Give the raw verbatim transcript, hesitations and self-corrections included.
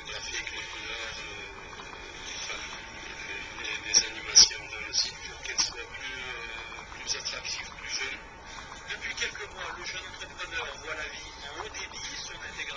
graphiques, les couleurs, euh, enfin, les, les- les animations de le site pour qu'elle soit plus, euh, plus attractive, plus jeune. Depuis quelques mois, le jeune entrepreneur voit la vie en haut débit. Son intégration